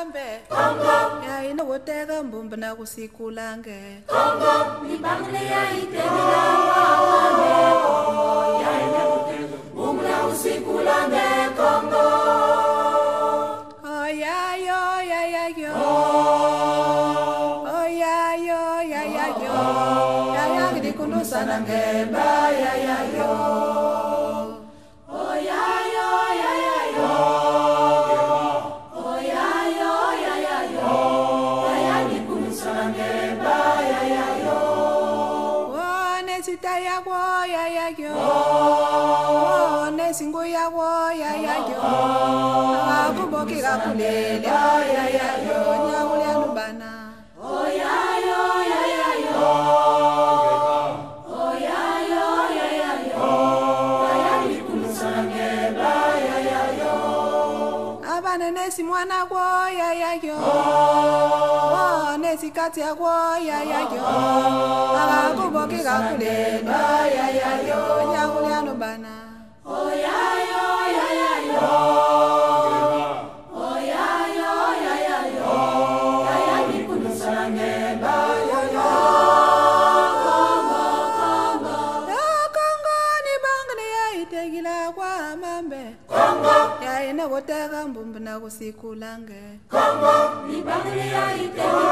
mambe ya ina woteka mbumba na kusikulange Ibangli ya itegila mambe ya ina woteka mbumba na kusikulange Kongo. Oh ya yo ya ya yo oh ya yo ya ya yo ya ya gidi kundu sanange ba ya ya yo oh ya yo ya ya yo oh ya yo ya ya yo ya ya gidi kundu sanange ba ya ya yo oh nesita ya wo ya ya yo oh nesingu ya wo ya ya yo akuboki kakulele ya ya yo nyawulya nubana oh ya yo ya ya yo oh ya yo ya ya yo ya ya gidi kundu sanange ba ya ya yo abane nesimwana wo ya ya yo oh nesikati ya wo ya ya yo akuboki kakulele ya ya yo nyawulya nubana oh ya yo ya ya yo oh ya yo ya ya yo ya ya gidi kundu sanange ba ya ya Kongo ni bangani ya itegila kwa mambe ya ina woteka mbumba na kusikulange Kongo ni bangli ya itegila